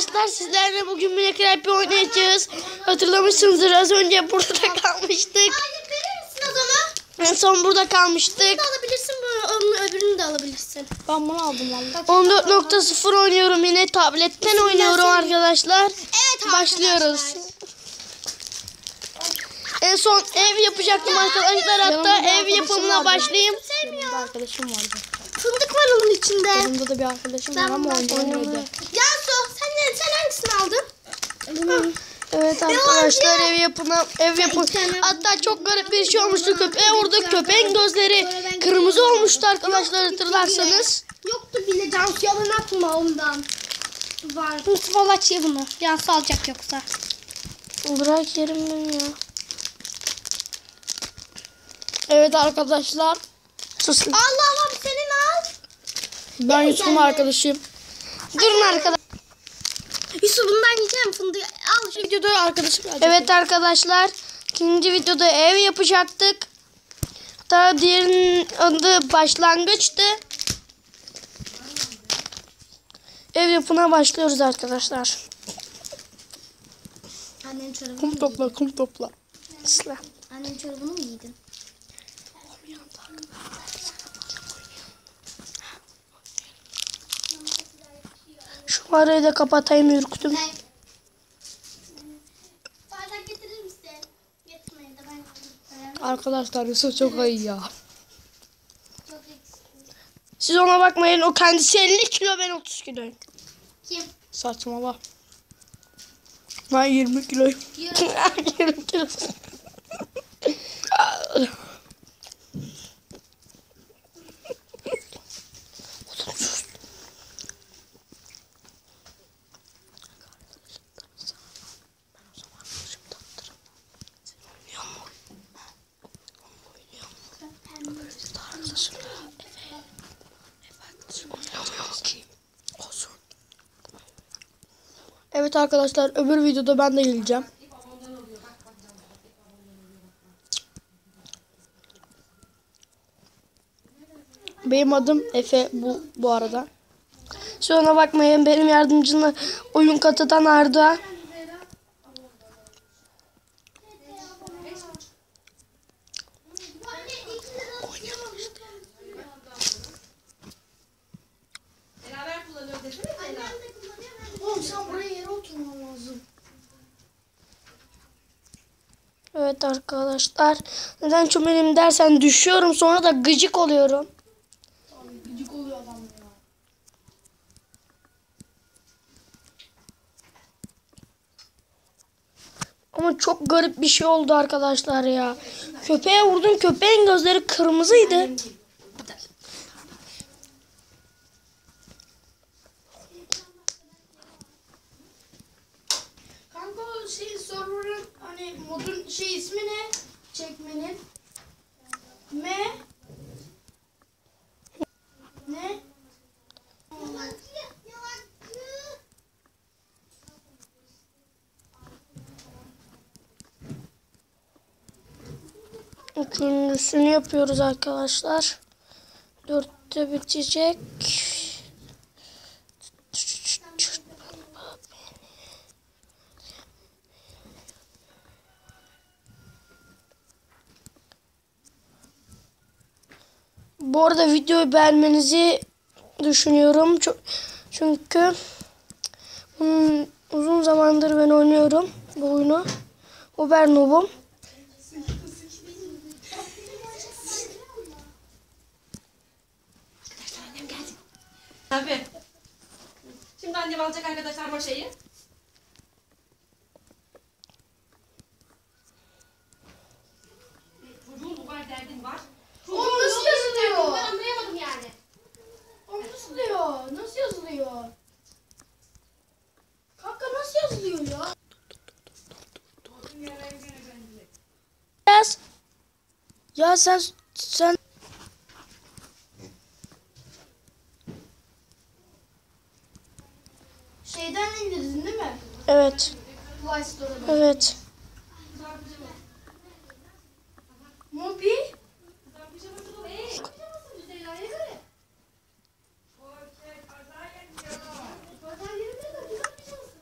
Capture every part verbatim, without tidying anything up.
arkadaşlar, sizlerle bugün Minecraft oynayacağız. Hatırlamışsınızdır, az önce burada kalmıştık. Hayır, verir misin o zaman? En son burada kalmıştık. Bunu da alabilirsin, bunu, öbürünü de alabilirsin. Ben bunu aldım vallahi. on dört nokta sıfır oynuyorum yine, tabletten oynuyorum arkadaşlar. Evet, başlıyoruz. En son ev yapacaktım arkadaşlar, hatta ev yapımına başlayayım. Benim bir arkadaşım vardı. Fındık var onun içinde. Yanımda da bir arkadaşım var ama oynayamıyordu. Cansu, sen, ne, sen hangisini aldın? Evet arkadaşlar, ev yapına ev yapın. Hatta çok garip bir şey olmuştu. Köpeğe vurduk. Köpeğin gözleri kırmızı olmuştu arkadaşlar, hatırlarsanız. Yoktu bile Cansu, yalan atma ondan. Var. Mustafa aç ye bunu. Cansu alacak yoksa. Bırak yerim ben ya. Evet arkadaşlar. Sus. Allah Allah, senin al. Ben Yusuf'un arkadaşıyım. Durun arkadaşlar. Yusuf, bundan yiyeceğim fındığı. Al şu. Videoda arkadaşım gelecek. Evet arkadaşlar. İkinci videoda ev yapacaktık. Hatta diğerinin adı başlangıçtı. Ev yapına başlıyoruz arkadaşlar. Annenin çorabını Kum mı topla, kum topla. Isla. giydin? Annenin çorabını mı giydin? Şu arayı da kapatayım, ürktüm. Bardak getirir misin? Getirmeyin de ben. Arkadaşlar Yusuf çok iyi ya. Çok eksik. Siz ona bakmayın, o kendisi elli kilo, ben otuz kiloyum. Kim? Saçmalama. Ben yirmi kiloyum. yirmi kilo. Evet arkadaşlar, öbür videoda ben de geleceğim. Benim adım Efe bu bu arada. Siz ona bakmayın, benim yardımcımla oyun katıdan Arda. Oğlum, sen buraya yere oturman lazım. Evet arkadaşlar, neden çömelim dersen düşüyorum, sonra da gıcık oluyorum. Gıcık oluyor adam ya. Ama çok garip bir şey oldu arkadaşlar ya. Köpeğe vurdum, köpeğin gözleri kırmızıydı. Kanka o şey server'ın hani modun şey ismi ne? Çekmenin. M. Ne? Üçüncüsünü yapıyoruz arkadaşlar. Dörtte bitecek. Bu arada videoyu beğenmenizi düşünüyorum. Çok, çünkü hmm, uzun zamandır ben oynuyorum bu oyunu. Uber noob'um. Tabii. Şimdi annem alacak arkadaşlar maşayı. Çocuğun bu kadar derdin var. O nasıl yazılıyor? Ben anlayamadım yani. O nasıl diyor? Nasıl yazılıyor? Kanka nasıl yazılıyor ya? Yaz. Ya sen sen Şeyden indirdin değil mi? evet. Play Store'dan. Evet. Mobi? Pazar yerinde de güzel bir şans.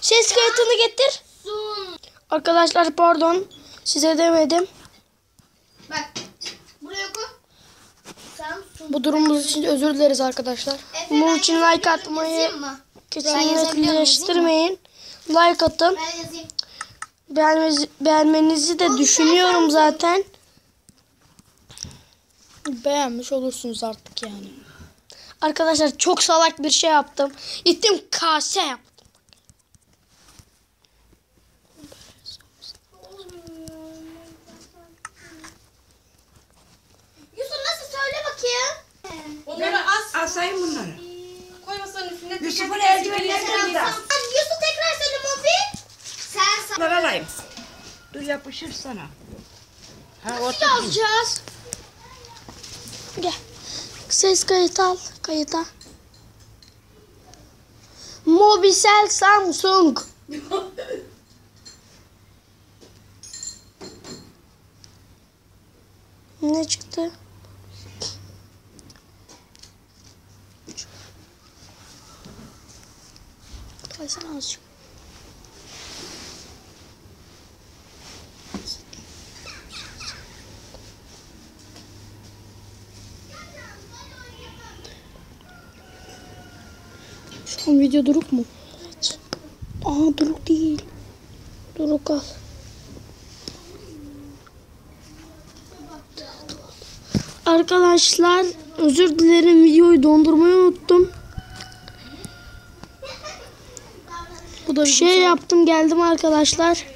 Ses kayıtını getir. Sun. Arkadaşlar pardon. Size demedim. Bak. Buraya koy. Samsung. Bu durumumuz için özür dileriz arkadaşlar. Efe, Bunun ben için yazabiliyor like muyum? atmayı Yazayım mı? kesinlikle Like atın. Ben yazayım. Beğenmenizi, beğenmenizi de düşünüyorum zaten. Beğenmiş olursunuz artık yani. Arkadaşlar çok salak bir şey yaptım. Gittim kase yaptım. Yusuf nasıl söyle bakayım. Onları as. Asayım bunları. Koy masanın üstüne. Yusuf'un Teker teker eldivenleri teker teker. burada. Hadi Yusuf tekrar söyle Mofi. Sen sa- Bunları alayım. Dur yapışır sana. Ha, Nasıl yazacağız? Gel. Ses kayıt al. Kayıta. Mobisel Samsung. Ne çıktı? Kaysana azıcık. Şu an video duruk mu? Evet. Aa duruk değil. Duruk al. Arkadaşlar özür dilerim, videoyu dondurmayı unuttum. Bu da bir şey yaptım, geldim arkadaşlar.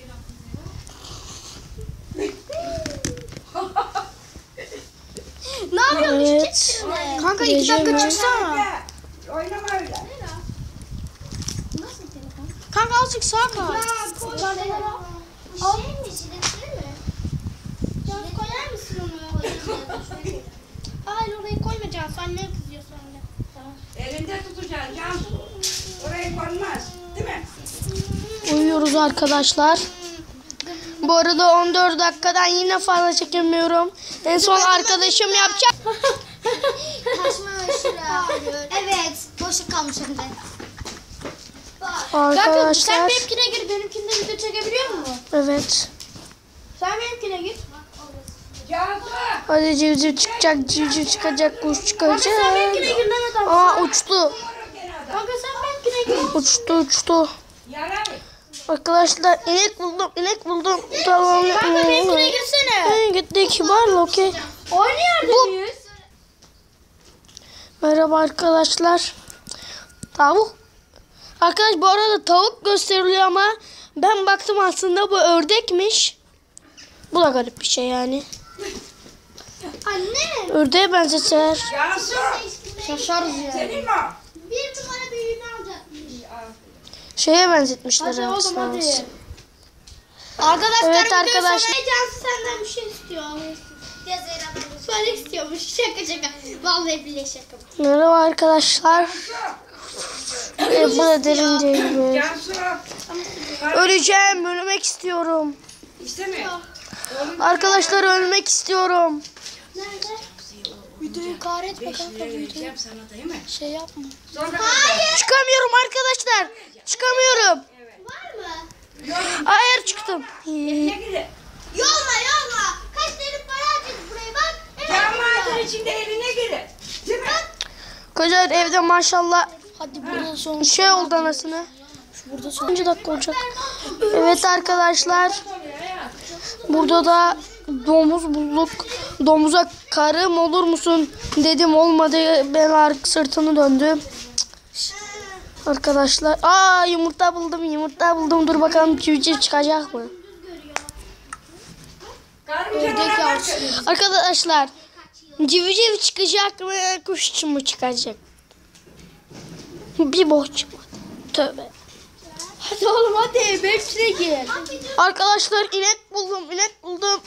Ne yapıyorsun? Evet. Kanka iki dakika çıksana. Oynama öyle. Nasıl telefon? Kanka azıcık sağa kal. Ya koy. Şey mi? Jiletli mi? Ya koyar mısın onu? Hayır orayı koymayacaksın. Anne kızıyor sonra. Tamam. Elinde tutacaksın Cansu. Oraya konmaz. Değil mi? Uyuyoruz arkadaşlar. Bu arada on dört dakikadan yine fazla çekemiyorum. En son arkadaşım yapacak. Kaçma aşırı. Evet. Boşluk kalmış hem de. Arkadaşlar. Sen benimkine gir. Benimkinde video çekebiliyor musun? Evet. Sen benimkine gir. Cansu. Hadi civciv çıkacak, civciv çıkacak, kuş çıkacak. Sen benimkine gir lan adam. Aa uçtu. Kanka sen benimkine gir. Uçtu uçtu. Yarar. Arkadaşlar inek buldum, inek buldum. Tamam. Kanka benimkine girsene. Ee, gittik var okey. Oynuyor muyuz? Merhaba arkadaşlar. Tavuk. Arkadaş bu arada tavuk gösteriliyor ama ben baktım aslında bu ördekmiş. Bu da garip bir şey yani. Anne. Ördeğe benzeseler. Cansu. Şaşarız ya. Senin mi o? Bir numara büyüğünü alacakmış. Şeye benzetmişler. Hadi oğlum aslında. hadi. Arkadaşlar Evet arkadaş. Cansu senden bir şey istiyor. Söylemek istiyormuş. Şaka şaka. Vallahi bile şaka. Merhaba arkadaşlar. Ee, bu da derin değil. Cansu. Öleceğim, ölmek istiyorum. İstemiyor. Arkadaşlar ölmek istiyorum. Nerede? Videoyu kahretme Beş lira vereceğim sana değil mi? Şey yapma. Sonra Çıkamıyorum arkadaşlar. Çıkamıyorum. Var mı? Hayır çıktım. ne gidiyor? Yolma yolma. Kaç lira para harcadık buraya bak. Cam içinde eline girir. Değil mi? Kocaman evde maşallah. Hadi burada son şey oldu anasını. Burada sonuncu dakika olacak. Evet arkadaşlar. Burada da domuz bulduk. Domuza karım olur musun dedim, olmadı. Ben ark sırtını döndüm. Arkadaşlar. Aa yumurta buldum, yumurta buldum. Dur bakalım civciv çıkacak mı? Arkadaşlar civciv çıkacak mı, kuş mu çıkacak? Bir boş çıkmadı. Tövbe. Hadi oğlum hadi. Benimkine gir. Arkadaşlar inek buldum, inek buldum.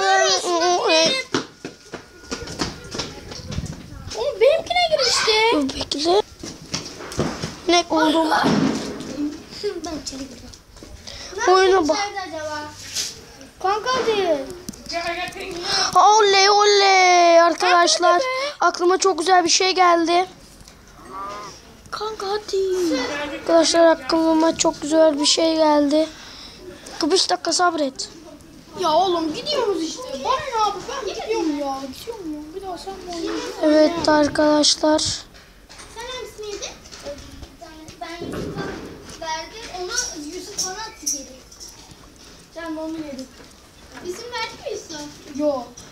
Oğlum benimkine gir işte. Dur bekle. İnek buldum. Ben içeri giriyorum. Oyuna bak. Acaba? Kanka hadi. Oley oley arkadaşlar. Aklıma çok güzel bir şey geldi. kanka hadi. Arkadaşlar aklıma çok güzel bir şey geldi. beş dakika sabret. Ya oğlum gidiyoruz işte. Bana ne abi ben gidiyorum ya. Gidiyorum ya. Bir daha sen mi oynuyorsun? Evet arkadaşlar. Sen hangisini yedin? Bir tane ben Yusuf'a verdim. Onu Yusuf bana attı geri. Sen de onu yedin. İsim verdi mi Yusuf? Yok.